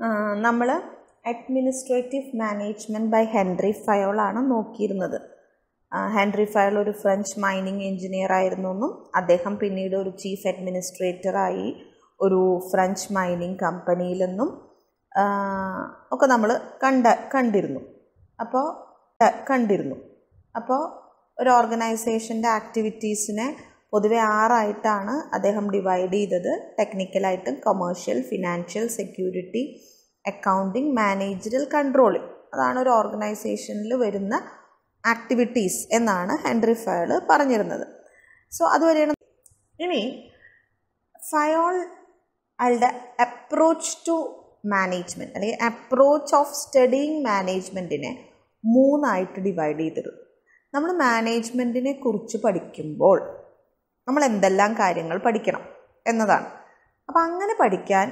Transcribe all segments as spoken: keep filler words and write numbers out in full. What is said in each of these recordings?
നമ്മൾ administrative management by Henry ഫയോളാണ് നോക്കിയിരുന്നത്. ഹെൻറി ഫയോൾ ഒരു ഫ്രഞ്ച് മൈനിങ് എഞ്ചിനീയർ ആയിരുന്നു എന്നും അദ്ദേഹം പിന്നീട് ഒരു ചീഫ് അഡ്മിനിസ്ട്രേറ്ററായി ഒരു ഫ്രഞ്ച് മൈനിങ് കമ്പനിയിൽ നിന്നും ഒക്കെ നമ്മൾ കണ്ട കണ്ടിരുന്നു അപ്പോൾ കണ്ടിരുന്നു അപ്പോൾ ഒരു ഓർഗനൈസേഷൻ്റെ ആക്ടിവിറ്റീസിനെ പൊതുവെ ആറായിട്ടാണ് അദ്ദേഹം ഡിവൈഡ് ചെയ്തത്. ടെക്നിക്കലായിട്ടും commercial, financial, security, accounting, managerial, controlling. അതാണ് ഒരു ഓർഗനൈസേഷനിൽ വരുന്ന ആക്ടിവിറ്റീസ് എന്നാണ് ഹെൻറി ഫയോൾ പറഞ്ഞിരുന്നത്. സോ അതുവരെയാണ്. ഇനി ഫയോൾ ആളുടെ അപ്രോച്ച് ടു മാനേജ്മെൻറ്റ് അല്ലെങ്കിൽ അപ്രോച്ച് ഓഫ് സ്റ്റഡിയിങ് മാനേജ്മെൻറ്റിനെ മൂന്നായിട്ട് ഡിവൈഡ് ചെയ്തിരുന്നു. നമ്മൾ മാനേജ്മെൻറ്റിനെ കുറിച്ച് പഠിക്കുമ്പോൾ നമ്മൾ എന്തെല്ലാം കാര്യങ്ങൾ പഠിക്കണം എന്നതാണ്. അപ്പോൾ അങ്ങനെ പഠിക്കാൻ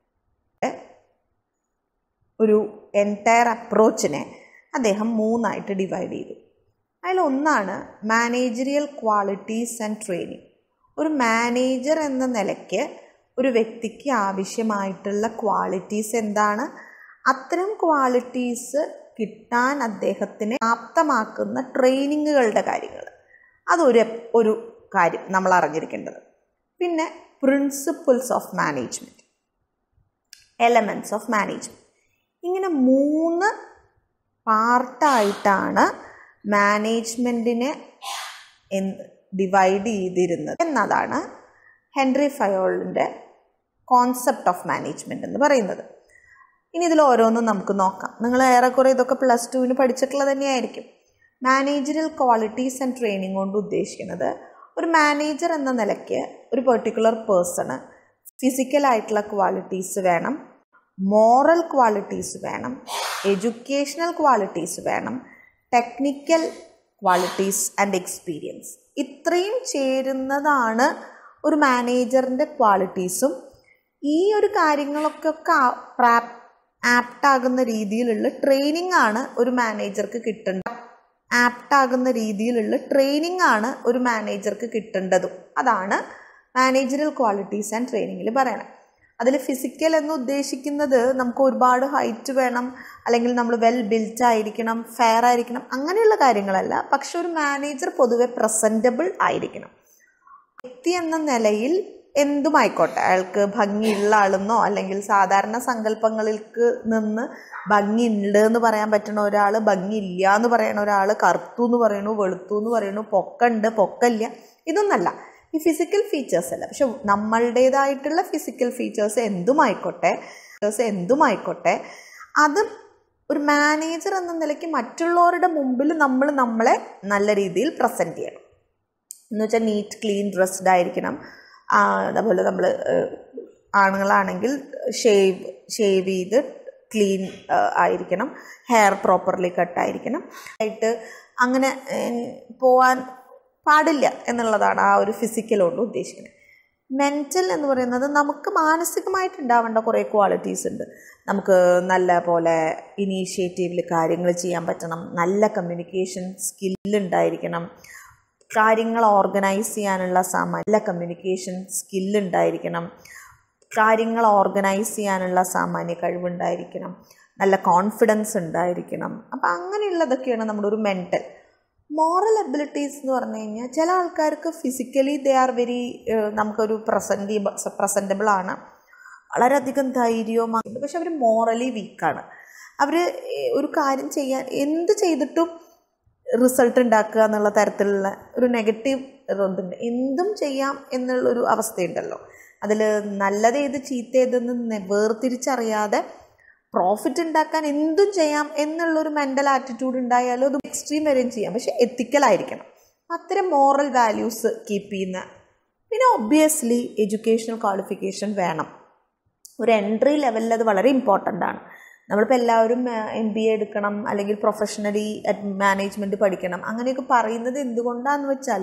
ഒരു എൻറ്റയർ അപ്രോച്ചിനെ അദ്ദേഹം മൂന്നായിട്ട് ഡിവൈഡ് ചെയ്തു. അതിലൊന്നാണ് മാനേജറിയൽ ക്വാളിറ്റീസ് ആൻഡ് ട്രെയിനിങ്. ഒരു മാനേജർ എന്ന നിലയ്ക്ക് ഒരു വ്യക്തിക്ക് ആവശ്യമായിട്ടുള്ള ക്വാളിറ്റീസ് എന്താണ്, അത്തരം ക്വാളിറ്റീസ് കിട്ടാൻ അദ്ദേഹത്തിനെ പ്രാപ്തമാക്കുന്ന ട്രെയിനിങ്ങുകളുടെ കാര്യങ്ങൾ, അതൊരു ഒരു കാര്യം നമ്മൾ അറിഞ്ഞിരിക്കേണ്ടത്. പിന്നെ principles of management, elements of management. ഇങ്ങനെ മൂന്ന് പാർട്ടായിട്ടാണ് മാനേജ്മെൻറ്റിനെ ഡിവൈഡ് ചെയ്തിരുന്നത് എന്നതാണ് ഹെൻറി ഫയോളിൻ്റെ കോൺസെപ്റ്റ് ഓഫ് മാനേജ്മെൻറ്റ് എന്ന് പറയുന്നത്. ഇനി ഇതിൽ ഓരോന്നും നമുക്ക് നോക്കാം. നിങ്ങൾ ഏറെക്കുറെ ഇതൊക്കെ പ്ലസ് ടുവിന് പഠിച്ചിട്ടുള്ളത് തന്നെയായിരിക്കും. മാനേജറിയൽ ക്വാളിറ്റീസ് ആൻഡ് ട്രെയിനിങ് കൊണ്ട് ഉദ്ദേശിക്കുന്നത് ഒരു മാനേജർ എന്ന നിലയ്ക്ക് ഒരു പെർട്ടിക്കുലർ പേഴ്സണ് ഫിസിക്കലായിട്ടുള്ള ക്വാളിറ്റീസ് വേണം, മോറൽ ക്വാളിറ്റീസ് വേണം, എഡ്യൂക്കേഷണൽ ക്വാളിറ്റീസ് വേണം, ടെക്നിക്കൽ ക്വാളിറ്റീസ് ആൻഡ് എക്സ്പീരിയൻസ്. ഇത്രയും ചേരുന്നതാണ് ഒരു മാനേജറിൻ്റെ ക്വാളിറ്റീസും. ഈ ഒരു കാര്യങ്ങളൊക്കെ പ്രാ ആപ്റ്റാകുന്ന രീതിയിലുള്ള ട്രെയിനിങ് ആണ് ഒരു മാനേജർക്ക് കിട്ടേണ്ടത് ആപ്റ്റാകുന്ന രീതിയിലുള്ള ട്രെയിനിങ് ആണ് ഒരു മാനേജർക്ക് കിട്ടേണ്ടതും. അതാണ് മാനേജറൽ ക്വാളിറ്റീസ് ആൻഡ് ട്രെയിനിങ്ങിൽ പറയണം. അതിൽ ഫിസിക്കൽ എന്ന് ഉദ്ദേശിക്കുന്നത് നമുക്ക് ഒരുപാട് ഹൈറ്റ് വേണം, അല്ലെങ്കിൽ നമ്മൾ വെൽ ബിൽറ്റ് ആയിരിക്കണം, ഫെയർ ആയിരിക്കണം, അങ്ങനെയുള്ള കാര്യങ്ങളല്ല. പക്ഷെ ഒരു മാനേജർ പൊതുവെ പ്രസൻറ്റബിൾ ആയിരിക്കണം. വ്യക്തി എന്ന നിലയിൽ എന്തുമായിക്കോട്ടെ, അയാൾക്ക് ഭംഗിയുള്ള ആളെന്നോ അല്ലെങ്കിൽ സാധാരണ സങ്കല്പങ്ങളിൽക്ക് നിന്ന് ഭംഗിയുണ്ട് എന്ന് പറയാൻ പറ്റുന്ന ഒരാൾ, ഭംഗിയില്ല എന്ന് പറയുന്ന ഒരാൾ, കറുത്തു എന്ന് പറയണു, വെളുത്തു എന്ന് പറയണു, പൊക്കുണ്ട്, പൊക്കല്ല, ഇതൊന്നല്ല. ഈ ഫിസിക്കൽ ഫീച്ചേഴ്സ് അല്ല. പക്ഷെ നമ്മളുടേതായിട്ടുള്ള ഫിസിക്കൽ ഫീച്ചേഴ്സ് എന്തുമായിക്കോട്ടെ എന്തുമായിക്കോട്ടെ അത് ഒരു മാനേജർ എന്ന നിലയ്ക്ക് മറ്റുള്ളവരുടെ മുമ്പിൽ നമ്മൾ നമ്മളെ നല്ല രീതിയിൽ പ്രസൻറ്റ് ചെയ്യണം. എന്ന് വെച്ചാൽ നീറ്റ് ക്ലീൻ ഡ്രസ്ഡ് ആയിരിക്കണം. അതുപോലെ നമ്മൾ ആണുങ്ങളാണെങ്കിൽ ഷേവ് ഷേവ് ചെയ്ത് ക്ലീൻ ആയിരിക്കണം, ഹെയർ പ്രോപ്പർലി കട്ടായിരിക്കണം. ആയിട്ട് അങ്ങനെ പോവാൻ പാടില്ല എന്നുള്ളതാണ് ആ ഒരു ഫിസിക്കൽ കൊണ്ട് ഉദ്ദേശിക്കുന്നത്. മെൻ്റൽ എന്ന് പറയുന്നത് നമുക്ക് മാനസികമായിട്ട് ഉണ്ടാവേണ്ട കുറേ ക്വാളിറ്റീസ് ഉണ്ട്. നമുക്ക് നല്ല പോലെ ഇനീഷ്യേറ്റീവിൽ കാര്യങ്ങൾ ചെയ്യാൻ പറ്റണം, നല്ല കമ്മ്യൂണിക്കേഷൻ സ്കില്ലുണ്ടായിരിക്കണം, കാര്യങ്ങൾ ഓർഗനൈസ് ചെയ്യാനുള്ള സാമാന്യ നല്ല കമ്മ്യൂണിക്കേഷൻ സ്കില്ലുണ്ടായിരിക്കണം, കാര്യങ്ങൾ ഓർഗനൈസ് ചെയ്യാനുള്ള സാമാന്യ കഴിവുണ്ടായിരിക്കണം, നല്ല കോൺഫിഡൻസ് ഉണ്ടായിരിക്കണം. അപ്പം അങ്ങനെയുള്ളതൊക്കെയാണ് നമ്മുടെ ഒരു മെൻ്റൽ. മോറൽ എബിലിറ്റീസ് എന്ന് പറഞ്ഞു കഴിഞ്ഞാൽ ചില ആൾക്കാർക്ക് ഫിസിക്കലി ദേ ആർ വെരി നമുക്കൊരു പ്രസൻറ്റി പ്രസൻറ്റബിൾ ആണ്, വളരെയധികം ധൈര്യവുമാണ്, പക്ഷെ അവർ മോറലി വീക്കാണ്. അവർ ഒരു കാര്യം ചെയ്യാൻ എന്ത് ചെയ്തിട്ടും റിസൾട്ട് ഉണ്ടാക്കുക എന്നുള്ള തരത്തിലുള്ള ഒരു നെഗറ്റീവ് ഇതുണ്ട്. എന്തും ചെയ്യാം എന്നുള്ളൊരു അവസ്ഥയുണ്ടല്ലോ. അതിൽ നല്ലതേത് ചീത്തയേതെന്ന് വേർതിരിച്ചറിയാതെ പ്രോഫിറ്റ് ഉണ്ടാക്കാൻ എന്തും ചെയ്യാം എന്നുള്ളൊരു മെൻ്റൽ ആറ്റിറ്റ്യൂഡ് ഉണ്ടായാലും അത് എക്സ്ട്രീം വരെയും ചെയ്യാം, പക്ഷെ എത്തിക്കലായിരിക്കണം. അത്തരം മോറൽ വാല്യൂസ് കീപ്പ് ചെയ്യുന്ന. പിന്നെ ഒബ്വിയസ്ലി എഡ്യൂക്കേഷണൽ ക്വാളിഫിക്കേഷൻ വേണം. ഒരു എൻട്രി ലെവലിൽ അത് വളരെ ഇമ്പോർട്ടൻ്റ് ആണ്. നമ്മളിപ്പോൾ എല്ലാവരും എം ബി എ എടുക്കണം അല്ലെങ്കിൽ പ്രൊഫഷണലി മാനേജ്മെൻറ്റ് പഠിക്കണം അങ്ങനെയൊക്കെ പറയുന്നത് എന്തുകൊണ്ടാണെന്ന് വെച്ചാൽ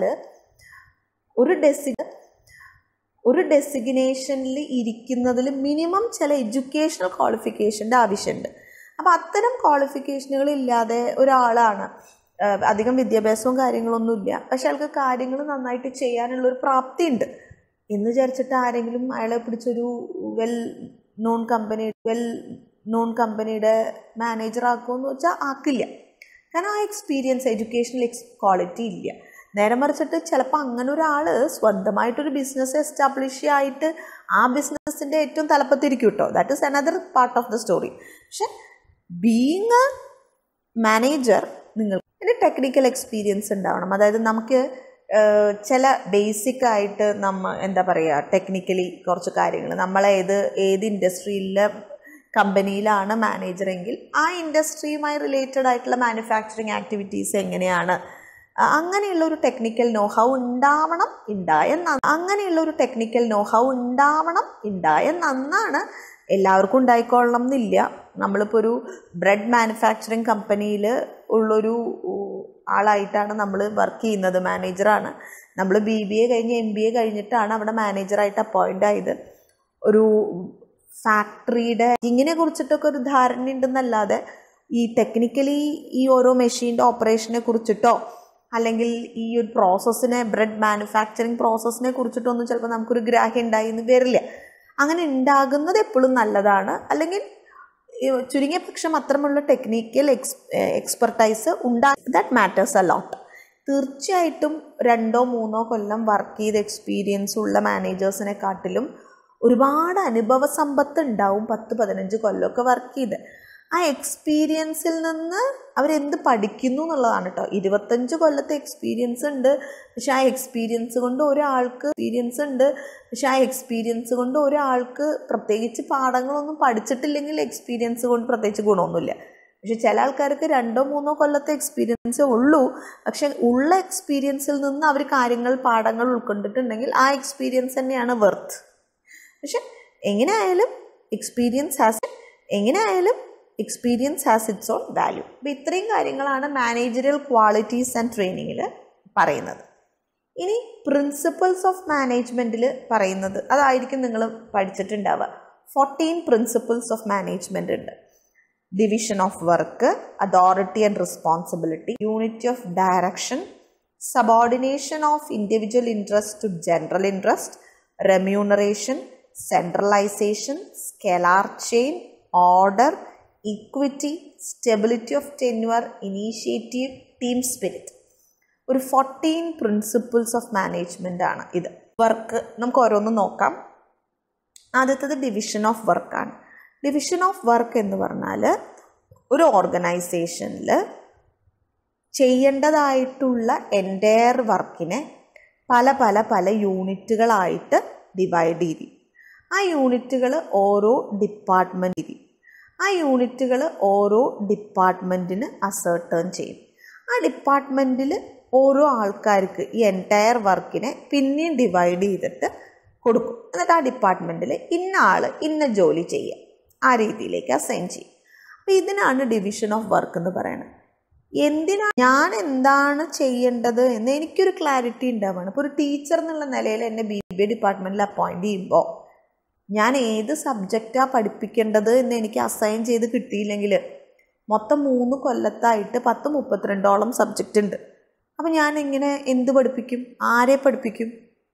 ഒരു ഡെസി ഒരു ഡെസിഗ്നേഷനിൽ ഇരിക്കുന്നതിൽ മിനിമം ചില എഡ്യൂക്കേഷണൽ ക്വാളിഫിക്കേഷൻ്റെ ആവശ്യമുണ്ട്. അപ്പോൾ അത്തരം ക്വാളിഫിക്കേഷനുകൾ ഇല്ലാതെ ഒരാളാണ്, അധികം വിദ്യാഭ്യാസവും കാര്യങ്ങളൊന്നുമില്ല, പക്ഷെ അയാൾക്ക് കാര്യങ്ങൾ നന്നായിട്ട് ചെയ്യാനുള്ളൊരു പ്രാപ്തി ഉണ്ട് എന്ന് വിചാരിച്ചിട്ട് ആരെങ്കിലും അയാളെ പിടിച്ചൊരു well known company well known കമ്പനിയുടെ മാനേജർ ആക്കുമെന്ന് വെച്ചാൽ ആക്കില്ല. കാരണം ആ എക്സ്പീരിയൻസ് എഡ്യൂക്കേഷണൽ എക്സ് ക്വാളിറ്റി ഇല്ല. നേരെ മറിച്ചിട്ട് ചിലപ്പോൾ അങ്ങനെ ഒരാൾ സ്വന്തമായിട്ടൊരു ബിസിനസ് എസ്റ്റാബ്ലിഷ് ആയിട്ട് ആ ബിസിനസ്സിൻ്റെ ഏറ്റവും തലപ്പത്തിരിക്കും കേട്ടോ. That is another part of the story. പക്ഷെ ബീയിങ് എ മാനേജർ നിങ്ങൾ ഒരു ടെക്നിക്കൽ എക്സ്പീരിയൻസ് ഉണ്ടാവണം. അതായത് നമുക്ക് ചില ബേസിക് ആയിട്ട് നമ്മ എന്താ പറയുക ടെക്നിക്കലി കുറച്ച് കാര്യങ്ങൾ നമ്മളേത് ഏത് ഇൻഡസ്ട്രിയിലെ കമ്പനിയിലാണ് മാനേജറെങ്കിൽ ആ ഇൻഡസ്ട്രിയുമായി റിലേറ്റഡ് ആയിട്ടുള്ള മാനുഫാക്ചറിങ് ആക്ടിവിറ്റീസ് എങ്ങനെയാണ്, അങ്ങനെയുള്ള ഒരു ടെക്നിക്കൽ നോഹൗ ഉണ്ടാവണം. ഉണ്ടായ അങ്ങനെയുള്ള ഒരു ടെക്നിക്കൽ നോഹൗ ഉണ്ടാവണം ഉണ്ടായ നന്നാണ്. എല്ലാവർക്കും ഉണ്ടായിക്കൊള്ളണം എന്നില്ല. നമ്മളിപ്പോൾ ഒരു ബ്രെഡ് മാനുഫാക്ചറിങ് കമ്പനിയിൽ ഉള്ളൊരു ആളായിട്ടാണ് നമ്മൾ വർക്ക് ചെയ്യുന്നത്, മാനേജറാണ്. നമ്മൾ ബി ബി എ കഴിഞ്ഞ് എം ബി എ കഴിഞ്ഞിട്ടാണ് അവിടെ മാനേജറായിട്ട് അപ്പോയിൻ്റ് ആയത്. ഒരു ഫാക്ടറിയുടെ ഇങ്ങനെ കുറിച്ചിട്ടൊക്കെ ഒരു ധാരണ ഉണ്ടെന്നല്ലാതെ ഈ ടെക്നിക്കലി ഈ ഓരോ മെഷീൻ്റെ ഓപ്പറേഷനെ കുറിച്ചിട്ടോ അല്ലെങ്കിൽ ഈ ഒരു പ്രോസസ്സിനെ ബ്രെഡ് മാനുഫാക്ചറിങ് പ്രോസസ്സിനെ കുറിച്ചിട്ടൊന്നും ചിലപ്പോൾ നമുക്കൊരു ഗ്രാഹ്യം ഉണ്ടായി എന്ന് വരില്ല. അങ്ങനെ ഉണ്ടാകുന്നത് എപ്പോഴും നല്ലതാണ്. അല്ലെങ്കിൽ ചുരുങ്ങിയ പക്ഷം അത്തരമുള്ള ടെക്നിക്കൽ എക്സ് എക്സ്പെർട്ടൈസ് ഉണ്ടാ ദാറ്റ് മാറ്റേഴ്സ് എ ലോട്ട്. തീർച്ചയായിട്ടും രണ്ടോ മൂന്നോ കൊല്ലം വർക്ക് ചെയ്ത എക്സ്പീരിയൻസ് ഉള്ള മാനേജേഴ്സിനെക്കാട്ടിലും ഒരുപാട് അനുഭവ സമ്പത്ത് ഉണ്ടാവും പത്ത് പതിനഞ്ച് കൊല്ലമൊക്കെ വർക്ക് ചെയ്ത്. ആ എക്സ്പീരിയൻസിൽ നിന്ന് അവരെന്ത് പഠിക്കുന്നു എന്നുള്ളതാണ് കേട്ടോ. ഇരുപത്തഞ്ച് കൊല്ലത്തെ എക്സ്പീരിയൻസ് ഉണ്ട്, പക്ഷെ ആ എക്സ്പീരിയൻസ് കൊണ്ട് ഒരാൾക്ക് എക്സ്പീരിയൻസ് ഉണ്ട് പക്ഷെ ആ എക്സ്പീരിയൻസ് കൊണ്ട് ഒരാൾക്ക് പ്രത്യേകിച്ച് പാഠങ്ങളൊന്നും പഠിച്ചിട്ടില്ലെങ്കിൽ എക്സ്പീരിയൻസ് കൊണ്ട് പ്രത്യേകിച്ച് ഗുണമൊന്നുമില്ല. പക്ഷെ ചില ആൾക്കാർക്ക് രണ്ടോ മൂന്നോ കൊല്ലത്തെ എക്സ്പീരിയൻസേ ഉള്ളൂ, പക്ഷെ ഉള്ള എക്സ്പീരിയൻസിൽ നിന്ന് അവർ കാര്യങ്ങൾ പാഠങ്ങൾ ഉൾക്കൊണ്ടിട്ടുണ്ടെങ്കിൽ ആ എക്സ്പീരിയൻസ് തന്നെയാണ് വെർത്ത്. പക്ഷെ എങ്ങനെയായാലും എക്സ്പീരിയൻസ് ഹാസ് എങ്ങനെയായാലും experience has its own value. അപ്പോൾ ഇത്രയും കാര്യങ്ങളാണ് മാനേജറിയൽ ക്വാളിറ്റീസ് ആൻഡ് ട്രെയിനിങ്ങിൽ പറയുന്നത്. ഇനി പ്രിൻസിപ്പിൾസ് ഓഫ് മാനേജ്മെൻറ്റിൽ പറയുന്നത് അതായിരിക്കും നിങ്ങൾ പഠിച്ചിട്ടുണ്ടാവുക. ഫോർട്ടീൻ പ്രിൻസിപ്പിൾസ് ഓഫ് മാനേജ്മെൻറ്റ് ഉണ്ട്. Division of work, authority and responsibility, unity of direction, subordination of individual interest to general interest, remuneration, centralisation, scalar chain, order, equity, stability of tenure, initiative, team spirit. ഒരു fourteen principles of management ആണ് ഇത്. Work നമുക്ക് ഓരോന്ന് നോക്കാം. ആദ്യത്തേത് division of വർക്കാണ്. Division of work എന്ന് പറഞ്ഞാൽ ഒരു ഓർഗനൈസേഷനിൽ ചെയ്യേണ്ടതായിട്ടുള്ള എൻറ്റയർ വർക്കിനെ പല പല പല യൂണിറ്റുകളായിട്ട് ഡിവൈഡ് ചെയ്തു. ആ യൂണിറ്റുകൾ ഓരോ ഡിപ്പാർട്ട്മെൻറ്റ് ആ യൂണിറ്റുകൾ ഓരോ ഡിപ്പാർട്ട്മെൻറ്റിന് അസേർട്ടേൺ ചെയ്യും. ആ ഡിപ്പാർട്ട്മെൻറ്റിൽ ഓരോ ആൾക്കാർക്ക് ഈ എൻറ്റയർ വർക്കിനെ പിന്നെയും ഡിവൈഡ് ചെയ്തിട്ട് കൊടുക്കും. എന്നിട്ട് ആ ഡിപ്പാർട്ട്മെൻറ്റിൽ ഇന്ന ആൾ ഇന്ന ജോലി ചെയ്യുക, ആ രീതിയിലേക്ക് അസൈൻ ചെയ്യും. അപ്പോൾ ഇതിനാണ് ഡിവിഷൻ ഓഫ് വർക്ക് എന്ന് പറയുന്നത്. എന്തിനാണ് ഞാൻ എന്താണ് ചെയ്യേണ്ടത് എന്ന് എനിക്കൊരു ക്ലാരിറ്റി ഉണ്ടാവുകയാണ്. ഇപ്പോൾ ഒരു ടീച്ചർ എന്നുള്ള നിലയിൽ എന്നെ ബി ബി എ ഡിപ്പാർട്ട്മെൻറ്റിൽ അപ്പോയിൻറ്റ് ചെയ്യുമ്പോൾ ഞാൻ ഏത് സബ്ജക്റ്റാണ് പഠിപ്പിക്കേണ്ടത് എന്ന് എനിക്ക് അസൈൻ ചെയ്ത് കിട്ടിയില്ലെങ്കിൽ മൊത്തം മൂന്ന് കൊല്ലത്തായിട്ട് പത്ത് മുപ്പത്തിരണ്ടോളം സബ്ജക്റ്റ് ഉണ്ട്. അപ്പം ഞാൻ എങ്ങനെ എന്ത് പഠിപ്പിക്കും, ആരെ പഠിപ്പിക്കും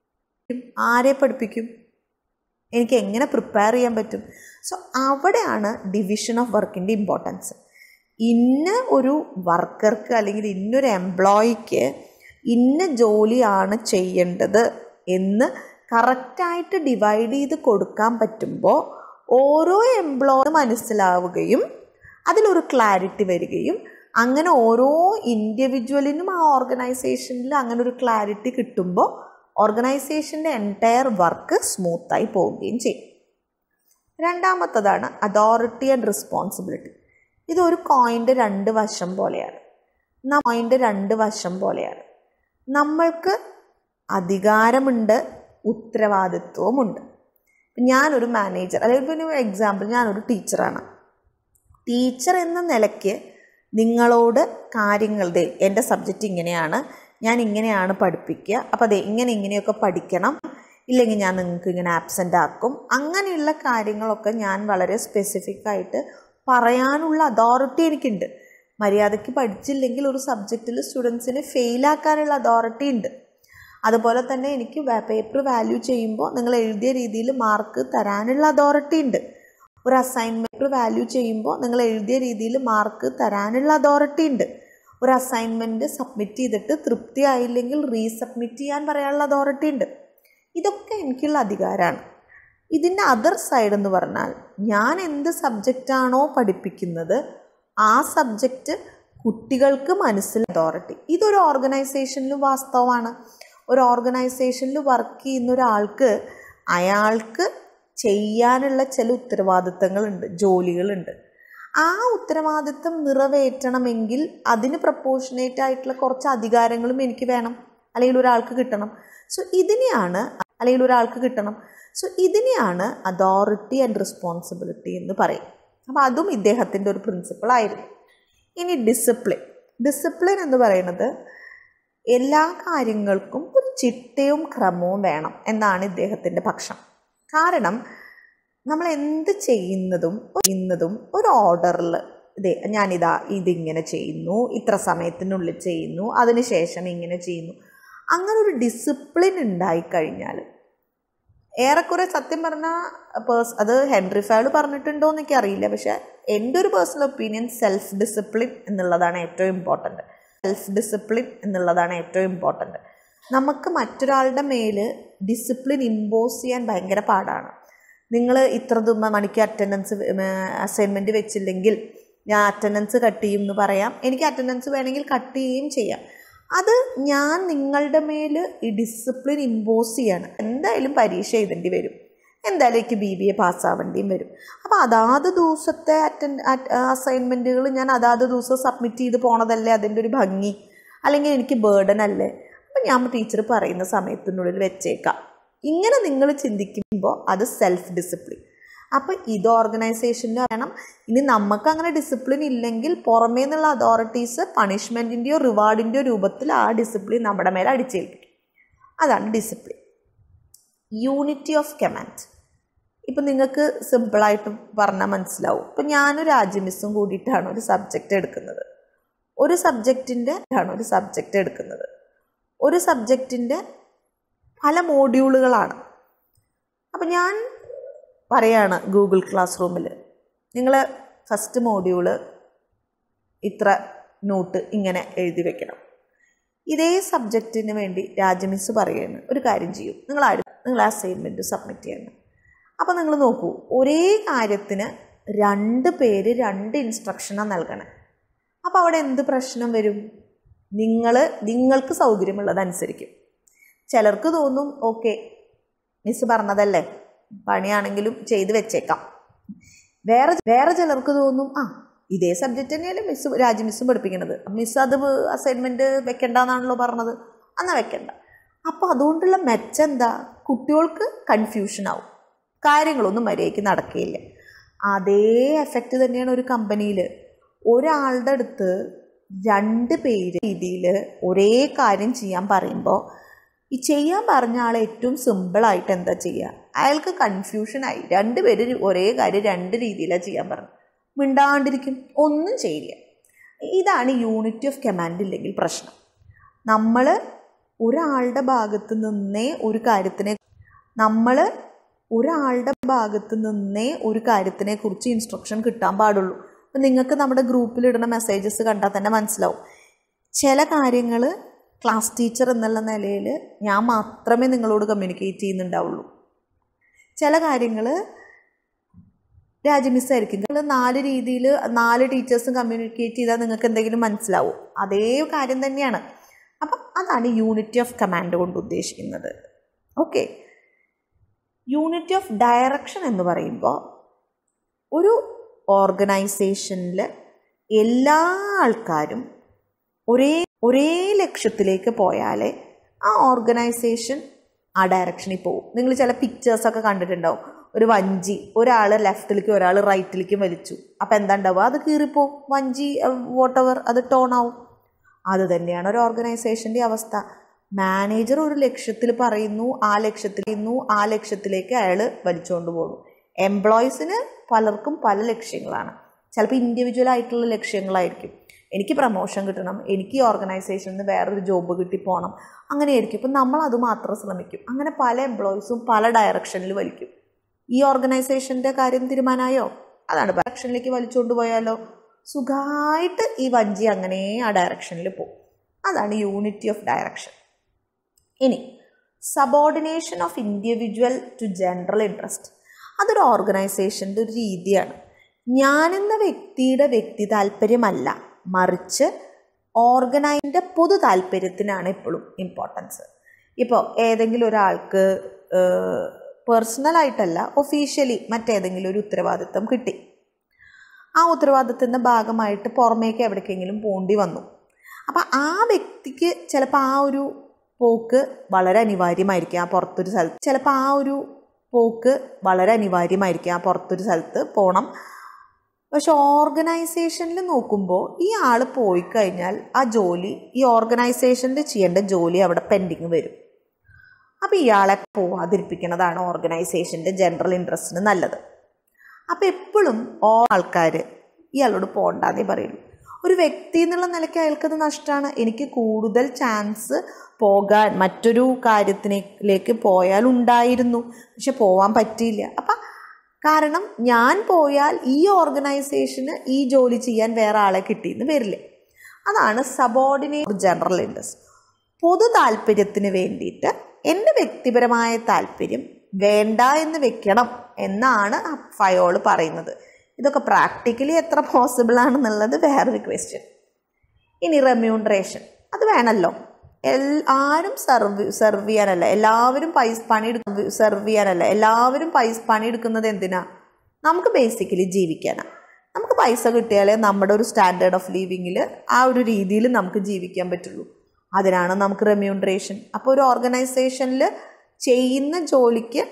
ആരെ പഠിപ്പിക്കും എനിക്ക് എങ്ങനെ പ്രിപ്പയർ ചെയ്യാൻ പറ്റും? സോ അവിടെയാണ് ഡിവിഷൻ ഓഫ് വർക്കിൻ്റെ ഇമ്പോർട്ടൻസ്. ഇന്ന ഒരു വർക്കർക്ക് അല്ലെങ്കിൽ ഇന്നൊരു എംപ്ലോയിക്ക് ഇന്ന ജോലിയാണ് ചെയ്യേണ്ടത് എന്ന് കറക്റ്റായിട്ട് ഡിവൈഡ് ചെയ്ത് കൊടുക്കാൻ പറ്റുമ്പോൾ ഓരോ എംപ്ലോയി മനസ്സിലാവുകയും അതിലൊരു ക്ലാരിറ്റി വരികയും അങ്ങനെ ഓരോ ഇൻഡിവിജ്വലിനും ആ ഓർഗനൈസേഷനിൽ അങ്ങനെ ഒരു ക്ലാരിറ്റി കിട്ടുമ്പോൾ ഓർഗനൈസേഷൻ്റെ എൻറ്റയർ വർക്ക് സ്മൂത്തായി പോവുകയും ചെയ്യും. രണ്ടാമത്തതാണ് അതോറിറ്റി ആൻഡ് റെസ്പോൺസിബിലിറ്റി. ഇതൊരു കോയിൻ്റെ രണ്ട് വശം പോലെയാണ്. കോയിൻ്റെ രണ്ട് വശം പോലെയാണ്. നമ്മൾക്ക് അധികാരമുണ്ട്, ഉത്തരവാദിത്വമുണ്ട്. ഞാനൊരു മാനേജർ അല്ലെങ്കിൽ പിന്നെ എക്സാമ്പിൾ ഞാനൊരു ടീച്ചറാണ്. ടീച്ചർ എന്ന നിലയ്ക്ക് നിങ്ങളോട് കാര്യങ്ങൾ ദേ എൻ്റെ സബ്ജക്റ്റ് ഇങ്ങനെയാണ്, ഞാൻ ഇങ്ങനെയാണ് പഠിപ്പിക്കുക, അപ്പോൾ അതെ ഇങ്ങനെ ഇങ്ങനെയൊക്കെ പഠിക്കണം, ഇല്ലെങ്കിൽ ഞാൻ നിങ്ങൾക്ക് ഇങ്ങനെ ആബ്സെൻ്റ് ആക്കും, അങ്ങനെയുള്ള കാര്യങ്ങളൊക്കെ ഞാൻ വളരെ സ്പെസിഫിക് ആയിട്ട് പറയാനുള്ള അതോറിറ്റി എനിക്കുണ്ട്. മര്യാദയ്ക്ക് പഠിച്ചില്ലെങ്കിൽ ഒരു സബ്ജക്റ്റിൽ സ്റ്റുഡൻസിനെ ഫെയിലാക്കാനുള്ള അതോറിറ്റി ഉണ്ട്. അതുപോലെ തന്നെ എനിക്ക് പേപ്പർ വാല്യൂ ചെയ്യുമ്പോൾ നിങ്ങൾ എഴുതിയ രീതിയിൽ മാർക്ക് തരാനുള്ള അതോറിറ്റി ഉണ്ട്. ഒരു അസൈൻമെൻറ്റ് പേപ്പർ വാല്യൂ ചെയ്യുമ്പോൾ നിങ്ങൾ എഴുതിയ രീതിയിൽ മാർക്ക് തരാനുള്ള അതോറിറ്റി ഉണ്ട്. ഒരു അസൈൻമെൻറ്റ് സബ്മിറ്റ് ചെയ്തിട്ട് തൃപ്തി ആയില്ലെങ്കിൽ റീസബ്മിറ്റ് ചെയ്യാൻ പറയാനുള്ള അതോറിറ്റി ഉണ്ട്. ഇതൊക്കെ എനിക്കുള്ള അധികാരമാണ്. ഇതിൻ്റെ അതർ സൈഡ് എന്ന് പറഞ്ഞാൽ ഞാൻ എന്ത് സബ്ജക്റ്റാണോ പഠിപ്പിക്കുന്നത് ആ സബ്ജക്റ്റ് കുട്ടികൾക്ക് മനസ്സിൽ അതോറിറ്റി. ഇതൊരു ഓർഗനൈസേഷനിൽ വാസ്തവമാണ്. ഒരു ഓർഗനൈസേഷനിൽ വർക്ക് ചെയ്യുന്ന ഒരാൾക്ക് അയാൾക്ക് ചെയ്യാനുള്ള ചില ഉത്തരവാദിത്തങ്ങളുണ്ട്, ജോലികളുണ്ട്. ആ ഉത്തരവാദിത്തം നിറവേറ്റണമെങ്കിൽ അതിന് പ്രപ്പോർഷനേറ്റ് ആയിട്ടുള്ള കുറച്ച് അധികാരങ്ങളും എനിക്ക് വേണം, അല്ലെങ്കിൽ ഒരാൾക്ക് കിട്ടണം. സോ ഇതിനെയാണ് അല്ലെങ്കിൽ ഒരാൾക്ക് കിട്ടണം സോ ഇതിനെയാണ് അതോറിറ്റി ആൻഡ് റെസ്പോൺസിബിലിറ്റി എന്ന് പറയും. അപ്പോൾ അതും ഇദ്ദേഹത്തിൻ്റെ ഒരു പ്രിൻസിപ്പിളായിരുന്നു. ഇനി ഡിസിപ്ലിൻ. ഡിസിപ്ലിൻ എന്ന് പറയുന്നത് എല്ലാ കാര്യങ്ങൾക്കും ഒരു ചിട്ടയും ക്രമവും വേണം എന്നാണ് ഇദ്ദേഹത്തിൻ്റെ പക്ഷം. കാരണം നമ്മൾ എന്ത് ചെയ്യുന്നതും ചെയ്യുന്നതും ഒരു ഓർഡറിൽ, ഇതേ ഞാനിതാ ഇതിങ്ങനെ ചെയ്യുന്നു, ഇത്ര സമയത്തിനുള്ളിൽ ചെയ്യുന്നു, അതിനുശേഷം ഇങ്ങനെ ചെയ്യുന്നു, അങ്ങനെ ഒരു ഡിസിപ്ലിൻ ഉണ്ടായിക്കഴിഞ്ഞാൽ ഏറെക്കുറെ സത്യം പറഞ്ഞാൽ പേഴ്സ് അത് ഹെൻറി ഫയൽ പറഞ്ഞിട്ടുണ്ടോ എന്ന് എനിക്കറിയില്ല, പക്ഷേ എൻ്റെ ഒരു പേഴ്സണൽ ഒപ്പീനിയൻ സെൽഫ് ഡിസിപ്ലിൻ എന്നുള്ളതാണ് ഏറ്റവും ഇമ്പോർട്ടൻറ്റ്. സെൽഫ് ഡിസിപ്ലിൻ എന്നുള്ളതാണ് ഏറ്റവും ഇമ്പോർട്ടൻറ്റ്. നമുക്ക് മറ്റൊരാളുടെ മേൽ ഡിസിപ്ലിൻ ഇമ്പോസ് ചെയ്യാൻ ഭയങ്കര പാടാണ്. നിങ്ങൾ ഇത്ര മണിക്ക് അറ്റൻഡൻസ് അസൈൻമെൻറ്റ് വെച്ചില്ലെങ്കിൽ ഞാൻ അറ്റൻഡൻസ് കട്ട് ചെയ്യും എന്ന് പറയാം. എനിക്ക് അറ്റൻഡൻസ് വേണമെങ്കിൽ കട്ട് ചെയ്യുകയും ചെയ്യാം. അത് ഞാൻ നിങ്ങളുടെ മേൽ ഈ ഡിസിപ്ലിൻ ഇമ്പോസ് ചെയ്യാണ്. എന്തായാലും പരീക്ഷ എഴുതേണ്ടി വരും, എന്തായാലും എനിക്ക് ബി ബി എ പാസ്സാവേണ്ടിയും വരും. അപ്പോൾ അതാത് ദിവസത്തെ അറ്റൻ അസൈൻമെൻറ്റുകൾ ഞാൻ അതാത് ദിവസം സബ്മിറ്റ് ചെയ്ത് പോണതല്ലേ അതിൻ്റെ ഒരു ഭംഗി, അല്ലെങ്കിൽ എനിക്ക് ബേർഡൻ അല്ലേ. അപ്പം ഞാൻ ടീച്ചർ പറയുന്ന സമയത്തിനുള്ളിൽ വെച്ചേക്കാം. ഇങ്ങനെ നിങ്ങൾ ചിന്തിക്കുമ്പോൾ അത് സെൽഫ് ഡിസിപ്ലിൻ. അപ്പോൾ ഇത് ഓർഗനൈസേഷനിൽ വേണം. ഇനി നമുക്ക് അങ്ങനെ ഡിസിപ്ലിൻ ഇല്ലെങ്കിൽ പുറമേ നിന്നുള്ള അതോറിറ്റീസ് പണിഷ്മെൻറ്റിൻ്റെയോ റിവാർഡിൻ്റെയോ രൂപത്തിൽ ആ ഡിസിപ്ലിൻ നമ്മുടെ മേലെ അടിച്ചേൽപ്പിക്കും. അതാണ് ഡിസിപ്ലിൻ. Unity of command. ഇപ്പം നിങ്ങൾക്ക് സിമ്പിളായിട്ട് പറഞ്ഞാൽ മനസ്സിലാവും. ഇപ്പം ഞാനും രാജ്യമിസ്സും കൂടിയിട്ടാണ് ഒരു സബ്ജക്റ്റ് എടുക്കുന്നത്. ഒരു സബ്ജക്റ്റിൻ്റെ ആണ് ഒരു സബ്ജക്റ്റ് എടുക്കുന്നത് ഒരു സബ്ജക്റ്റിൻ്റെ പല മോഡ്യൂളുകളാണ്. അപ്പം ഞാൻ പറയാണ് ഗൂഗിൾ ക്ലാസ് റൂമിൽ, നിങ്ങൾ ഫസ്റ്റ് മോഡ്യൂള് ഇത്ര നോട്ട് ഇങ്ങനെ എഴുതി വെക്കണം. ഇതേ സബ്ജക്റ്റിന് വേണ്ടി രാജമിസ് പറയുകയാണ്, ഒരു കാര്യം ചെയ്യും, നിങ്ങൾ ആരും നിങ്ങൾ അസൈൻമെൻറ്റ് സബ്മിറ്റ് ചെയ്യണം. അപ്പോൾ നിങ്ങൾ നോക്കൂ, ഒരേ കാര്യത്തിന് രണ്ട് പേര് രണ്ട് ഇൻസ്ട്രക്ഷനാണ് നൽകണം. അപ്പോൾ അവിടെ എന്ത് പ്രശ്നം വരും? നിങ്ങൾ നിങ്ങൾക്ക് സൗകര്യമുള്ളതനുസരിക്കും. ചിലർക്ക് തോന്നും ഓക്കെ മിസ് പറഞ്ഞതല്ലേ, പണിയാണെങ്കിലും ചെയ്ത് വെച്ചേക്കാം. വേറെ വേറെ ചിലർക്ക് തോന്നും ആ ഇതേ സബ്ജക്റ്റ് തന്നെയല്ലേ മിസ് രാജ്യമിസ്സും പഠിപ്പിക്കുന്നത്, മിസ് അത് അസൈൻമെൻറ്റ് വെക്കേണ്ടെന്നാണല്ലോ പറഞ്ഞത്, എന്നാൽ വെക്കണ്ട. അപ്പോൾ അതുകൊണ്ടുള്ള മെച്ചം എന്താ? കുട്ടികൾക്ക് കൺഫ്യൂഷനാവും, കാര്യങ്ങളൊന്നും മര്യാദയ്ക്ക് നടക്കുകയില്ല. അതേ എഫക്റ്റ് തന്നെയാണ് ഒരു കമ്പനിയിൽ. ഒരാളുടെ അടുത്ത് രണ്ട് പേര് രീതിയിൽ ഒരേ കാര്യം ചെയ്യാൻ പറയുമ്പോൾ ഈ ചെയ്യാൻ പറഞ്ഞ ആൾ ഏറ്റവും സിമ്പിളായിട്ട് എന്താ ചെയ്യുക? അയാൾക്ക് കൺഫ്യൂഷനായി. രണ്ട് പേര് ഒരേ കാര്യം രണ്ട് രീതിയിലാണ് ചെയ്യാൻ പറഞ്ഞു, മിണ്ടാണ്ടിരിക്കും, ഒന്നും ചെയ്യില്ല. ഇതാണ് യൂണിറ്റി ഓഫ് കമാൻഡ് ഇല്ലെങ്കിൽ പ്രശ്നം. നമ്മൾ ഒരാളുടെ ഭാഗത്ത് നിന്നേ ഒരു കാര്യത്തിനെ നമ്മൾ ഒരാളുടെ ഭാഗത്ത് നിന്നേ ഒരു കാര്യത്തിനെ കുറിച്ച് ഇൻസ്ട്രക്ഷൻ കിട്ടാൻ പാടുള്ളൂ. അപ്പം നിങ്ങൾക്ക് നമ്മുടെ ഗ്രൂപ്പിലിടുന്ന മെസ്സേജസ് കണ്ടാൽ തന്നെ മനസ്സിലാവും. ചില കാര്യങ്ങൾ ക്ലാസ് ടീച്ചർ എന്നുള്ള നിലയിൽ ഞാൻ മാത്രമേ നിങ്ങളോട് കമ്മ്യൂണിക്കേറ്റ് ചെയ്യുന്നുണ്ടാവുള്ളൂ. ചില കാര്യങ്ങൾ രാജമിസ്സായിരിക്കും. നിങ്ങൾ നാല് രീതിയിൽ നാല് ടീച്ചേഴ്സും കമ്മ്യൂണിക്കേറ്റ് ചെയ്താൽ നിങ്ങൾക്ക് എന്തെങ്കിലും മനസ്സിലാവും. അതേ കാര്യം തന്നെയാണ്. അപ്പം അതാണ് യൂണിറ്റി ഓഫ് കമാൻഡ് കൊണ്ട് ഉദ്ദേശിക്കുന്നത്. ഓക്കെ, യൂണിറ്റി ഓഫ് ഡയറക്ഷൻ എന്ന് പറയുമ്പോൾ ഒരു ഓർഗനൈസേഷനിൽ എല്ലാ ആൾക്കാരും ഒരേ ഒരേ ലക്ഷ്യത്തിലേക്ക് പോയാലേ ആ ഓർഗനൈസേഷൻ ആ ഡയറക്ഷനിൽ പോകും. നിങ്ങൾ ചില പിക്ചേഴ്സൊക്കെ കണ്ടിട്ടുണ്ടാവും. ഒരു വഞ്ചി ഒരാൾ ലെഫ്റ്റിലേക്കും ഒരാൾ റൈറ്റിലേക്കും വലിച്ചു. അപ്പോൾ എന്താ ഉണ്ടാവുക? അത് കീറിപ്പോവും. വഞ്ചി വോട്ടെവർ അത് ടേൺ ആവും. അത് തന്നെയാണ് ഒരു ഓർഗനൈസേഷൻ്റെ അവസ്ഥ. മാനേജർ ഒരു ലക്ഷ്യത്തിൽ പറയുന്നു, ആ ലക്ഷ്യത്തിൽ ഇന്നു ആ ലക്ഷ്യത്തിലേക്ക് അയാൾ വലിച്ചുകൊണ്ട് പോകുന്നു. എംപ്ലോയീസിന് പലർക്കും പല ലക്ഷ്യങ്ങളാണ്. ചിലപ്പോൾ ഇൻഡിവിജ്വൽ ആയിട്ടുള്ള ലക്ഷ്യങ്ങളായിരിക്കും. എനിക്ക് പ്രമോഷൻ കിട്ടണം, എനിക്ക് ഈ ഓർഗനൈസേഷനിൽ നിന്ന് വേറൊരു ജോബ് കിട്ടി പോകണം, അങ്ങനെയായിരിക്കും. ഇപ്പം നമ്മളത് മാത്രം ശ്രമിക്കും. അങ്ങനെ പല എംപ്ലോയീസും പല ഡയറക്ഷനിൽ വലിക്കും. ഈ ഓർഗനൈസേഷൻ്റെ കാര്യം തീരുമാനമായോ? അതാണ് ഡയറക്ഷനിലേക്ക് വലിച്ചുകൊണ്ട് പോയാലോ സുഖമായിട്ട് ഈ വഞ്ചി അങ്ങനെ ആ ഡയറക്ഷനിൽ പോകും. അതാണ് യൂണിറ്റി ഓഫ് ഡയറക്ഷൻ. ഇനി subordination of individual to general interest. അതൊരു ഓർഗനൈസേഷൻ്റെ ഒരു രീതിയാണ്. ഞാനെന്ന വ്യക്തിയുടെ വ്യക്തി താല്പര്യമല്ല, മറിച്ച് ഓർഗനൈസിൻ്റെ പൊതു താല്പര്യത്തിനാണ് എപ്പോഴും ഇമ്പോർട്ടൻസ്. ഇപ്പോൾ ഏതെങ്കിലും ഒരാൾക്ക് പേഴ്സണലായിട്ടല്ല ഒഫീഷ്യലി മറ്റേതെങ്കിലും ഒരു ഉത്തരവാദിത്വം കിട്ടി. ആ ഉത്തരവാദിത്തത്തിൻ്റെ ഭാഗമായിട്ട് പുറമേക്ക് എവിടേക്കെങ്കിലും പോണ്ടി വന്നു. അപ്പം ആ വ്യക്തിക്ക് ചിലപ്പോൾ ആ ഒരു പോക്ക് വളരെ അനിവാര്യമായിരിക്കും. ആ പുറത്തൊരു സ്ഥലത്ത് ചിലപ്പോൾ ആ ഒരു പോക്ക് വളരെ അനിവാര്യമായിരിക്കും. ആ പുറത്തൊരു സ്ഥലത്ത് പോകണം. പക്ഷെ ഓർഗനൈസേഷനിൽ നോക്കുമ്പോൾ ഈ ആൾ പോയി കഴിഞ്ഞാൽ ആ ജോലി ഈ ഓർഗനൈസേഷനിൽ ചെയ്യേണ്ട ജോലി അവിടെ പെൻഡിങ് വരും. അപ്പോൾ ഇയാളെ പോവാതിരിപ്പിക്കുന്നതാണ് ഓർഗനൈസേഷൻ്റെ ജനറൽ ഇൻട്രസ്റ്റിന് നല്ലത്. അപ്പോൾ എപ്പോഴും ഓ ആൾക്കാർ ഇയാളോട് പോകണ്ടെന്നേ പറയുള്ളൂ. ഒരു വ്യക്തി എന്നുള്ള നിലയ്ക്ക് അയാൾക്കത് നഷ്ടമാണ്. എനിക്ക് കൂടുതൽ ചാൻസ് പോകാൻ മറ്റൊരു കാര്യത്തിലേക്ക് പോയാൽ ഉണ്ടായിരുന്നു, പക്ഷെ പോകാൻ പറ്റിയില്ല. അപ്പം കാരണം ഞാൻ പോയാൽ ഈ ഓർഗനൈസേഷന് ഈ ജോലി ചെയ്യാൻ വേറെ ആളെ കിട്ടിയെന്ന് വരില്ലേ. അതാണ് സബോർഡിനേറ്റ് ജനറൽ ഇൻട്രസ്റ്റ്. പൊതു താല്പര്യത്തിന് വേണ്ടിയിട്ട് എൻ്റെ വ്യക്തിപരമായ താല്പര്യം വേണ്ട എന്ന് വെക്കണം എന്നാണ് ഫയോൾ പറയുന്നത്. ഇതൊക്കെ പ്രാക്ടിക്കലി എത്ര പോസിബിൾ ആണെന്നുള്ളത് വേറൊരു ക്വസ്റ്റ്യൻ. ഇനി റെമ്യൂണറേഷൻ അത് വേണമല്ലോ. എൽ ആരും സർവ് സെർവ് ചെയ്യാനല്ല എല്ലാവരും പൈസ പണിയെടുക്ക സെർവ് ചെയ്യാനല്ല എല്ലാവരും പൈസ പണിയെടുക്കുന്നത് എന്തിനാ? നമുക്ക് ബേസിക്കലി ജീവിക്കാനാണ്. നമുക്ക് പൈസ കിട്ടിയാലേ നമ്മുടെ ഒരു സ്റ്റാൻഡേർഡ് ഓഫ് ലിവിങ്ങിൽ ആ ഒരു രീതിയിൽ നമുക്ക് ജീവിക്കാൻ പറ്റുള്ളൂ. അതിനാണ് നമുക്ക് റെമ്യൂണറേഷൻ. അപ്പോൾ ഒരു ഓർഗനൈസേഷനിൽ ചെയ്യുന്ന ജോലിക്ക്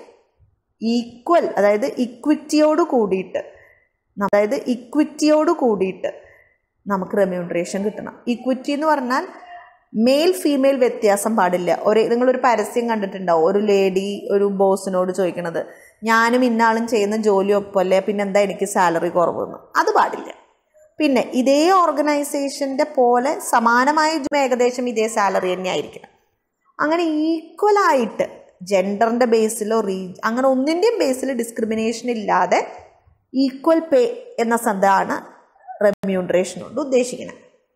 ഈക്വൽ അതായത് ഇക്വിറ്റിയോട് കൂടിയിട്ട് അതായത് ഇക്വിറ്റിയോട് കൂടിയിട്ട് നമുക്ക് റെമ്യൂണറേഷൻ കിട്ടണം. ഇക്വിറ്റി എന്ന് പറഞ്ഞാൽ മെയിൽ ഫീമെയിൽ വ്യത്യാസം പാടില്ല. ഒരേ നിങ്ങളൊരു പരസ്യം കണ്ടിട്ടുണ്ടാവും, ഒരു ലേഡി ഒരു ബോസിനോട് ചോദിക്കണത് ഞാനും ഇന്നാളും ചെയ്യുന്ന ജോലി ഒപ്പല്ലേ പിന്നെന്താ എനിക്ക് സാലറി കുറവെന്ന്. അത് പാടില്ല. പിന്നെ ഇതേ ഓർഗനൈസേഷൻ്റെ പോലെ സമാനമായ ഏകദേശം ഇതേ സാലറി തന്നെ ആയിരിക്കണം. അങ്ങനെ ഈക്വലായിട്ട് ജെൻഡറിൻ്റെ ബേസിലോ റീ അങ്ങനെ ഒന്നിൻ്റെയും ബേസിൽ ഡിസ്ക്രിമിനേഷൻ ഇല്ലാതെ ഈക്വൽ പേ എന്ന സന്ദാണ് റെമ്യൂണറേഷൻ കൊണ്ട് ഉദ്ദേശിക്കുന്നത്.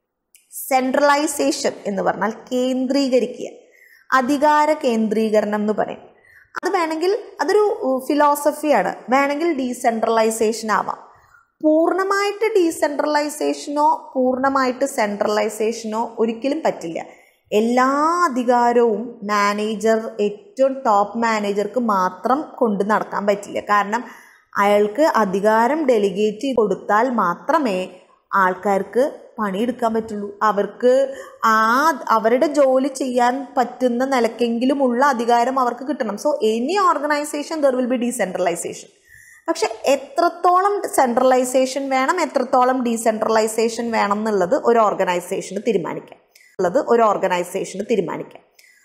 സെൻട്രലൈസേഷൻ എന്ന് പറഞ്ഞാൽ കേന്ദ്രീകരിക്കുക, അധികാര കേന്ദ്രീകരണം എന്ന് പറയും. അത് വേണമെങ്കിൽ അതൊരു ഫിലോസഫിയാണ്. വേണമെങ്കിൽ ഡീസെൻട്രലൈസേഷൻ ആവാം. പൂർണ്ണമായിട്ട് ഡീസെൻട്രലൈസേഷനോ പൂർണ്ണമായിട്ട് സെൻട്രലൈസേഷനോ ഒരിക്കലും പറ്റില്ല. എല്ലാ അധികാരവും മാനേജർ ഏറ്റവും ടോപ്പ് മാനേജർക്ക് മാത്രം കൊണ്ട് നടക്കാൻ പറ്റില്ല. കാരണം അയാൾക്ക് അധികാരം ഡെലിഗേറ്റ് കൊടുത്താൽ മാത്രമേ ആൾക്കാർക്ക് പണിയെടുക്കാൻ പറ്റുള്ളൂ. അവർക്ക് ആ അവരുടെ ജോലി ചെയ്യാൻ പറ്റുന്ന നിലക്കെങ്കിലുമുള്ള അധികാരം അവർക്ക് കിട്ടണം. So any organisation there will be decentralisation. പക്ഷെ എത്രത്തോളം സെൻട്രലൈസേഷൻ വേണം എത്രത്തോളം ഡീസെൻട്രലൈസേഷൻ വേണം എന്നുള്ളത് ഒരു ഓർഗനൈസേഷന് തീരുമാനിക്കാം ഉള്ളത് ഒരു ഓർഗനൈസേഷന് തീരുമാനിക്കാം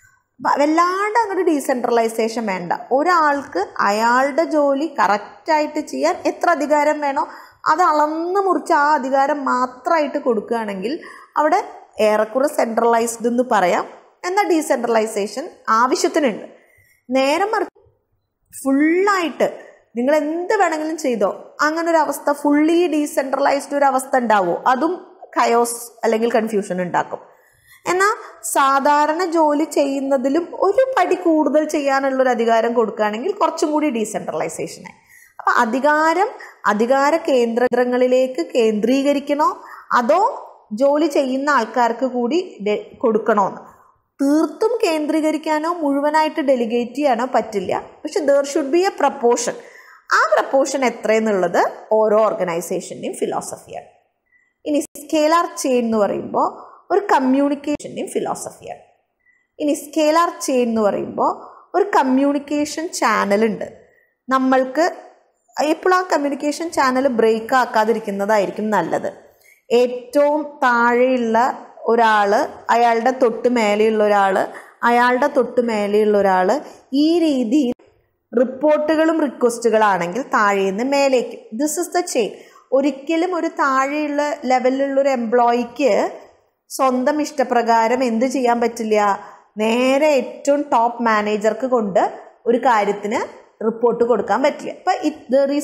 വല്ലാണ്ട് അങ്ങോട്ട് ഡീസെൻട്രലൈസേഷൻ വേണ്ട. ഒരാൾക്ക് അയാളുടെ ജോലി കറക്റ്റായിട്ട് ചെയ്യാൻ എത്ര അധികാരം വേണോ അത് അളന്ന് മുറിച്ച് ആ അധികാരം മാത്രമായിട്ട് കൊടുക്കുകയാണെങ്കിൽ അവിടെ ഏറെക്കുറെ സെൻട്രലൈസ്ഡ് എന്ന് പറയാം. എന്നാൽ ഡീസെൻട്രലൈസേഷൻ ആവശ്യത്തിനുണ്ട്. നേരെ മറിച്ച് ഫുള്ളായിട്ട് നിങ്ങൾ എന്ത് വേണമെങ്കിലും ചെയ്തോ അങ്ങനെ ഒരു അവസ്ഥ ഫുള്ളി ഡീസെൻട്രലൈസ്ഡ് ഒരു അവസ്ഥ ഉണ്ടാവുമോ? അതും കയോസ് അല്ലെങ്കിൽ കൺഫ്യൂഷൻ ഉണ്ടാക്കും. എന്നാൽ സാധാരണ ജോലി ചെയ്യുന്നതിലും ഒരു പടി കൂടുതൽ ചെയ്യാനുള്ളൊരു അധികാരം കൊടുക്കുകയാണെങ്കിൽ കുറച്ചും കൂടി ഡീസെൻട്രലൈസേഷനായി. അപ്പം അധികാരം അധികാര കേന്ദ്രങ്ങളിലേക്ക് കേന്ദ്രീകരിക്കണോ അതോ ജോലി ചെയ്യുന്ന ആൾക്കാർക്ക് കൂടി കൊടുക്കണമെന്ന്? തീർത്തും കേന്ദ്രീകരിക്കാനോ മുഴുവനായിട്ട് ഡെലിഗേറ്റ് ചെയ്യാനോ പറ്റില്ല. പക്ഷെ there should be a proportion. ആ പ്രപ്പോർഷൻ എത്രയെന്നുള്ളത് ഓരോ ഓർഗനൈസേഷൻ്റെയും ഫിലോസഫിയാണ്. ഇനി സ്കേലാർ ചെയിൻ എന്ന് പറയുമ്പോൾ ഒരു കമ്മ്യൂണിക്കേഷൻ്റെയും ഫിലോസഫിയാണ്. ഇനി സ്കേലാർ ചെയിൻ എന്ന് പറയുമ്പോൾ ഒരു കമ്മ്യൂണിക്കേഷൻ ചാനലുണ്ട്. നമ്മൾക്ക് എപ്പോഴും ആ കമ്മ്യൂണിക്കേഷൻ ചാനൽ ബ്രേക്ക് ആക്കാതിരിക്കുന്നതായിരിക്കും നല്ലത്. ഏറ്റവും താഴെയുള്ള ഒരാൾ അയാളുടെ തൊട്ട് മേലെയുള്ള ഒരാൾ അയാളുടെ തൊട്ട് മേലെയുള്ള ഒരാൾ ഈ രീതിയിൽ റിപ്പോർട്ടുകളും റിക്വസ്റ്റുകളാണെങ്കിൽ താഴേന്ന് മേലേക്ക് ദിസ് ഇസ് ദ ചെയിൻ. ഒരിക്കലും ഒരു താഴെയുള്ള ലെവലിലുള്ളൊരു എംപ്ലോയിക്ക് സ്വന്തം ഇഷ്ടപ്രകാരം എന്ത് ചെയ്യാൻ പറ്റില്ല, നേരെ ഏറ്റവും ടോപ്പ് മാനേജർക്ക് കൊണ്ട് ഒരു കാര്യത്തിന് റിപ്പോർട്ട് കൊടുക്കാൻ പറ്റില്ല. അപ്പം it there is a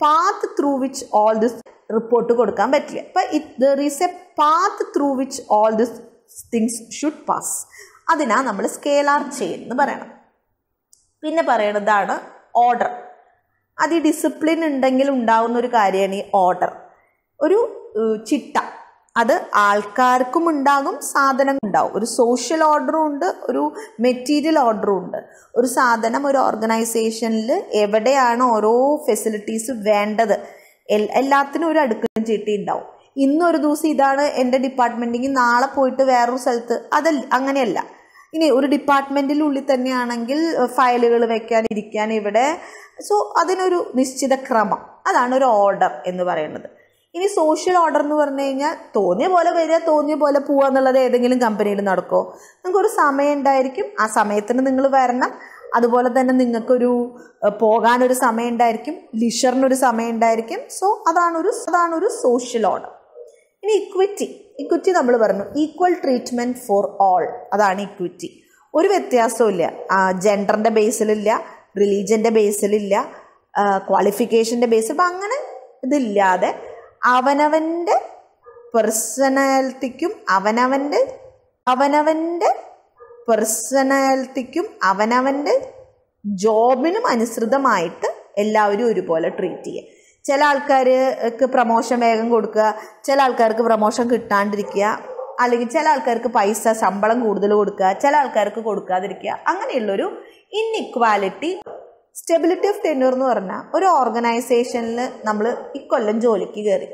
path through which all this report കൊടുക്കാൻ പറ്റില്ല. അപ്പം it there is a path through which all this things should pass. അതിനാ നമ്മൾ സ്കേലാർ ചെയിൻ എന്ന് പറയണം. പിന്നെ പറയണതാണ് ഓർഡർ. അത് ഈ ഡിസിപ്ലിൻ ഉണ്ടെങ്കിൽ ഉണ്ടാവുന്ന ഒരു കാര്യമാണ് ഈ ഓർഡർ. ഒരു ചിട്ട അത് ആൾക്കാർക്കും ഉണ്ടാകും, സാധനം ഉണ്ടാവും. ഒരു സോഷ്യൽ ഓർഡറും ഉണ്ട്, ഒരു മെറ്റീരിയൽ ഓർഡറും ഉണ്ട്. ഒരു സാധനം ഒരു ഓർഗനൈസേഷനിൽ എവിടെയാണ് ഓരോ ഫെസിലിറ്റീസ് വേണ്ടത് എൽ എല്ലാത്തിനും ഒരു അടുക്കും ചിട്ടി ഉണ്ടാവും. ഇന്നൊരു ദിവസം ഇതാണ് എൻ്റെ ഡിപ്പാർട്ട്മെൻറ്റിൽ, നാളെ പോയിട്ട് വേറൊരു സ്ഥലത്ത്, അതല്ല, അങ്ങനെയല്ല. ഇനി ഒരു ഡിപ്പാർട്ട്മെൻറ്റിനുള്ളിൽ തന്നെയാണെങ്കിൽ ഫയലുകൾ വെക്കാൻ ഇരിക്കാൻ ഇവിടെ, സോ അതിനൊരു നിശ്ചിത ക്രമം, അതാണ് ഒരു ഓർഡർ എന്ന് പറയുന്നത്. ഇനി സോഷ്യൽ ഓർഡർ എന്ന് പറഞ്ഞു കഴിഞ്ഞാൽ തോന്നിയ പോലെ വരിക, തോന്നിയ പോലെ പോവുക എന്നുള്ളത് ഏതെങ്കിലും കമ്പനിയിൽ നടക്കുമോ? നിങ്ങൾക്കൊരു സമയം ഉണ്ടായിരിക്കും, ആ സമയത്തിന് നിങ്ങൾ വരണം. അതുപോലെ തന്നെ നിങ്ങൾക്കൊരു പോകാനൊരു സമയം ഉണ്ടായിരിക്കും, ലിഷറിനൊരു സമയം ഉണ്ടായിരിക്കും. സോ അതാണൊരു അതാണൊരു സോഷ്യൽ ഓർഡർ. ഇനി ഇക്വിറ്റി. ഇക്വിറ്റി നമ്മൾ പറഞ്ഞു ഈക്വൽ ട്രീറ്റ്മെൻറ്റ് ഫോർ ഓൾ, അതാണ് ഇക്വിറ്റി. ഒരു വ്യത്യാസവും ഇല്ല, ജെൻഡറിൻ്റെ ബേസിലില്ല, റിലീജിയൻ്റെ ബേസിലില്ല, ക്വാളിഫിക്കേഷൻ്റെ ബേസിൽ, അപ്പം അങ്ങനെ ഇതില്ലാതെ അവനവൻ്റെ പേഴ്സണാലിറ്റിക്കും അവനവൻ്റെ അവനവൻ്റെ പേഴ്സണാലിറ്റിക്കും അവനവൻ്റെ ജോബിനും അനുസൃതമായിട്ട് എല്ലാവരും ഒരുപോലെ ട്രീറ്റ് ചെയ്യുക. ചില ആൾക്കാർക്ക് പ്രമോഷൻ വേഗം കൊടുക്കുക, ചില ആൾക്കാർക്ക് പ്രമോഷൻ കിട്ടാണ്ടിരിക്കുക, അല്ലെങ്കിൽ ചില ആൾക്കാർക്ക് പൈസ ശമ്പളം കൂടുതൽ കൊടുക്കുക, ചില ആൾക്കാർക്ക് കൊടുക്കാതിരിക്കുക. അങ്ങനെയുള്ളൊരു ഇൻഇക്വാലിറ്റി. സ്റ്റെബിലിറ്റി ഓഫ് ടെന്യൂർ എന്ന് പറഞ്ഞാൽ ഒരു ഓർഗനൈസേഷനിൽ നമ്മൾ ഇക്കൊല്ലം ജോലിക്ക് കയറി,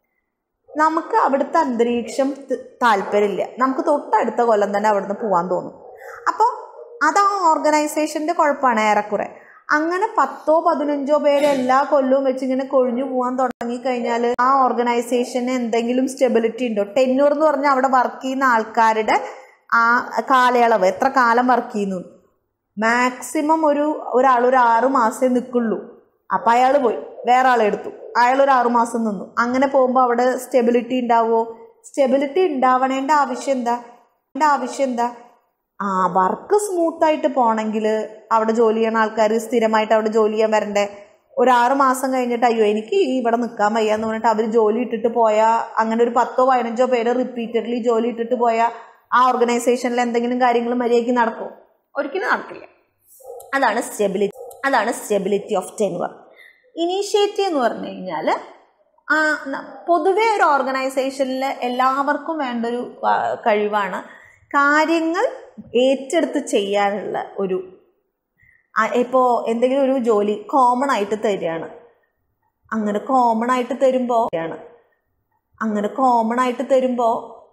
നമുക്ക് അവിടുത്തെ അന്തരീക്ഷം താല്പര്യമില്ല, നമുക്ക് തൊട്ടടുത്ത കൊല്ലം തന്നെ അവിടുന്ന് പോകാൻ തോന്നും. അപ്പോൾ അത് ആ ഓർഗനൈസേഷൻ്റെ കുഴപ്പമാണ് ഏറെക്കുറെ. അങ്ങനെ പത്തോ പതിനഞ്ചോ പേര് എല്ലാ കൊല്ലവും വെച്ച് ഇങ്ങനെ കൊഴിഞ്ഞു പോകാൻ തുടങ്ങിക്കഴിഞ്ഞാൽ ആ ഓർഗനൈസേഷന് എന്തെങ്കിലും സ്റ്റെബിലിറ്റി ഉണ്ടോ? ടെന്യൂർ എന്ന് പറഞ്ഞാൽ അവിടെ വർക്ക് ചെയ്യുന്ന ആൾക്കാരുടെ ആ കാലയളവ്, എത്ര കാലം വർക്ക് ചെയ്യുന്നു. മാക്സിമം ഒരു ഒരാൾ ഒരു ആറു മാസമേ നിൽക്കുള്ളൂ. അപ്പം അയാൾ പോയി വേറെ ആളെടുത്തു, അയാൾ ഒരു ആറുമാസം നിന്നു. അങ്ങനെ പോകുമ്പോൾ അവിടെ സ്റ്റെബിലിറ്റി ഉണ്ടാവുമോ? സ്റ്റെബിലിറ്റി ഉണ്ടാവണേണ്ട ആവശ്യം എന്താ ആവശ്യം എന്താ ആ വർക്ക് സ്മൂത്തായിട്ട് പോകണമെങ്കിൽ അവിടെ ജോലി ചെയ്യുന്ന ആൾക്കാർ സ്ഥിരമായിട്ട് അവിടെ ജോലി ചെയ്യാൻ വരണ്ടേ? ഒരു ആറ് മാസം കഴിഞ്ഞിട്ട് അയ്യോ എനിക്ക് ഇവിടെ നിൽക്കാൻ വയ്യ എന്ന് പറഞ്ഞിട്ട് അവർ ജോലി ഇട്ടിട്ട് പോയാൽ, അങ്ങനെ ഒരു പത്തോ പതിനഞ്ചോ പേര് റിപ്പീറ്റഡ്ലി ജോലി ഇട്ടിട്ട് പോയാൽ ആ ഓർഗനൈസേഷനിൽ എന്തെങ്കിലും കാര്യങ്ങൾ മര്യാദയ്ക്ക് നടക്കുമോ? ഒരിക്കലും നടക്കില്ല. അതാണ് സ്റ്റെബിലിറ്റി അതാണ് സ്റ്റെബിലിറ്റി ഓഫ് ടെന്യൂർ. ഇനീഷ്യേറ്റീവ് എന്ന് പറഞ്ഞു കഴിഞ്ഞാൽ പൊതുവെ ഒരു ഓർഗനൈസേഷനിൽ എല്ലാവർക്കും വേണ്ടൊരു കഴിവാണ് കാര്യങ്ങൾ ഏറ്റെടുത്ത് ചെയ്യാനുള്ള ഒരു. ഇപ്പോൾ എന്തെങ്കിലും ഒരു ജോലി കോമൺ ആയിട്ട് തരികയാണ്, അങ്ങനെ കോമൺ ആയിട്ട് തരുമ്പോൾ അങ്ങനെ കോമൺ ആയിട്ട് തരുമ്പോൾ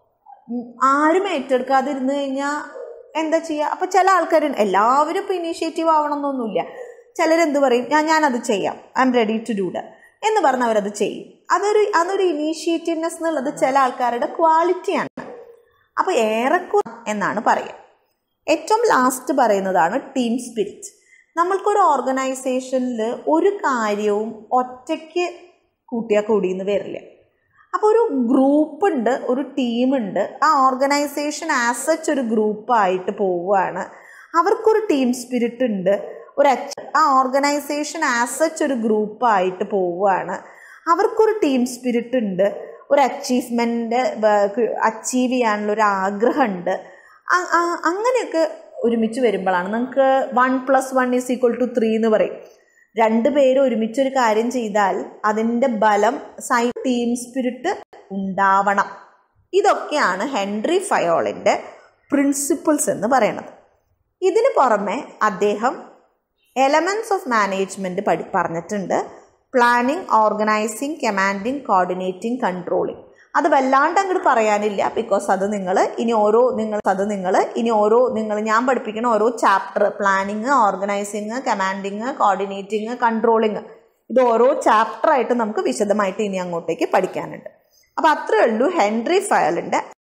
ആരും ഏറ്റെടുക്കാതിരുന്ന് കഴിഞ്ഞാൽ എന്താ ചെയ്യുക? അപ്പോൾ ചില ആൾക്കാർ, എല്ലാവരും ഇപ്പോൾ ഇനീഷ്യേറ്റീവ് ആവണമെന്നൊന്നുമില്ല. ചിലരെന്ത് പറയും, ഞാൻ ഞാനത് ചെയ്യാം, I'm ready to do that എന്ന് പറഞ്ഞ് അവരത് ചെയ്യും. അതൊരു അതൊരു ഇനീഷ്യേറ്റീവ്നെസ് എന്നുള്ളത് ചില ആൾക്കാരുടെ ക്വാളിറ്റിയാണ്. അപ്പോൾ ഏറെക്കുറെ എന്നാണ് പറയുക. ഏറ്റവും ലാസ്റ്റ് പറയുന്നതാണ് ടീം സ്പിരിറ്റ്. നമ്മൾക്കൊരു ഓർഗനൈസേഷനിൽ ഒരു കാര്യവും ഒറ്റയ്ക്ക് കൂട്ടിയാൽ കൂടിയെന്ന് വരില്ല. അപ്പോൾ ഒരു ഗ്രൂപ്പുണ്ട്, ഒരു ടീമുണ്ട്. ആ ഓർഗനൈസേഷൻ ആസ് സച്ച് ഒരു ഗ്രൂപ്പായിട്ട് പോവുകയാണ്. അവർക്കൊരു ടീം സ്പിരിറ്റ് ഉണ്ട്. ഒരു ആ ഓർഗനൈസേഷൻ ആസ് സച്ച് ഒരു ഗ്രൂപ്പായിട്ട് പോവുകയാണ്. അവർക്കൊരു ടീം സ്പിരിറ്റ് ഉണ്ട്. ഒരു അച്ചീവ്മെൻ്റ് അച്ചീവ് ചെയ്യാനുള്ള ഒരു ആഗ്രഹമുണ്ട്. അങ്ങനെയൊക്കെ ഒരുമിച്ച് വരുമ്പോഴാണ് നമുക്ക് one plus one is equal to three എന്ന് പറയും. രണ്ട് പേര് ഒരുമിച്ചൊരു കാര്യം ചെയ്താൽ അതിൻ്റെ ബലം സൈ ടീം സ്പിരിറ്റ് ഉണ്ടാവണം. ഇതൊക്കെയാണ് ഹെൻറി ഫയോളിൻ്റെ പ്രിൻസിപ്പിൾസ് എന്ന് പറയുന്നത്. ഇതിന് പുറമെ അദ്ദേഹം എലമെൻറ്റ്സ് ഓഫ് മാനേജ്മെൻറ്റ് പഠി പറഞ്ഞിട്ടുണ്ട്. Planning, organising, commanding, coordinating, controlling. അത് വല്ലാണ്ട് അങ്ങോട്ട് പറയാനില്ല, ബിക്കോസ് അത് നിങ്ങൾ ഇനി ഓരോ നിങ്ങൾ അത് നിങ്ങൾ ഇനി ഓരോ നിങ്ങൾ ഞാൻ പഠിപ്പിക്കുന്ന ഓരോ chapter, planning, organising, commanding, coordinating, controlling, ഇത് ഓരോ ചാപ്റ്ററായിട്ട് നമുക്ക് വിശദമായിട്ട് ഇനി അങ്ങോട്ടേക്ക് പഠിക്കാനുണ്ട്. അപ്പോൾ അത്രയേ ഉള്ളൂ ഹെൻറി ഫയോളിൻ്റെ